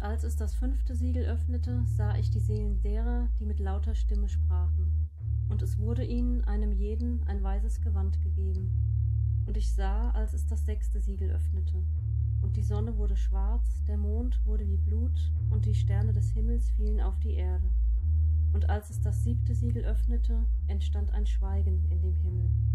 als es das 5. Siegel öffnete, sah ich die Seelen derer, die mit lauter Stimme sprachen. Und es wurde ihnen, einem jeden, ein weißes Gewand gegeben. Und ich sah, als es das 6. Siegel öffnete. Und die Sonne wurde schwarz, der Mond wurde wie Blut, und die Sterne des Himmels fielen auf die Erde. Und als es das 7. Siegel öffnete, entstand ein Schweigen in dem Himmel.